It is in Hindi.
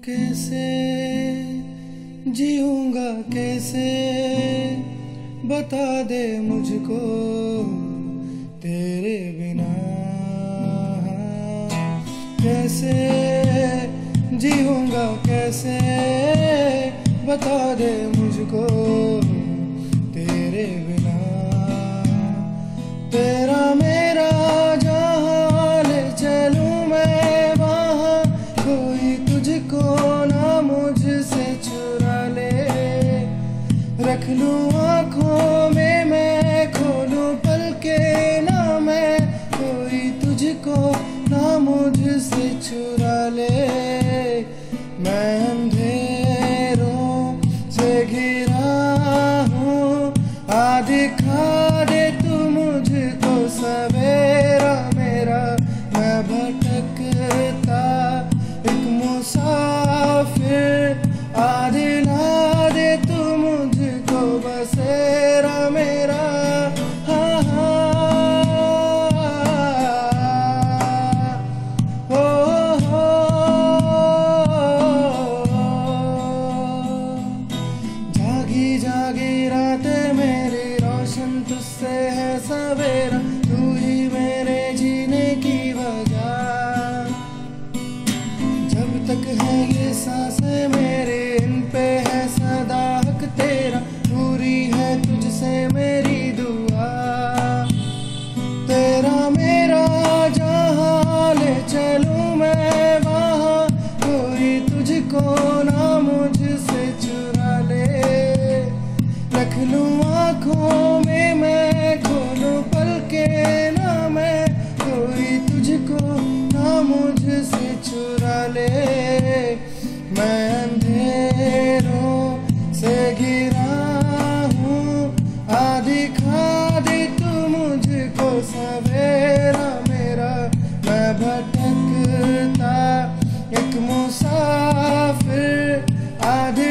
कैसे जीऊंगा कैसे बता दे मुझको तेरे बिना। कैसे जीऊंगा कैसे बता दे मुझको तेरे बिना। तेरा मेरा जहाँ ले चलूं मैं वहाँ कोई तुझको ना मुझसे चुरा ले। रख लूं आँखों में मैं खोलूं पलके ना मैं कोई तुझको ना मुझसे चुरा ले। मैं अंधेरों से घिरा हूँ आ दिखा दे तू मुझको सवेरा मेरा। मैं भटकता एक मुसाफिर आ दिला दे तू मुझको बसेरा मेरा। हाँ हाँ हो जागी जागी रात मेरी रोशन तुझसे है सवेरा। तू ही मेरे जीने की वजह। जब तक है ये सांसें मेरे इन पे है सदा हक तेरा। पूरी है तुझसे मेरी दुआ। तेरा मेरा जहाँ ले चलूं मैं वहाँ कोई तुझको ना मुझसे चुरा ले। रख लूं आँखों में मैं खोलूं पलके ना मैं कोई तुझको ना मुझसे चुरा ले। मैं अंधेरों से घिरा हूँ आ दिखा दे तू मुझको सवेरा मेरा। मैं भटकता एक मुसाफिर आ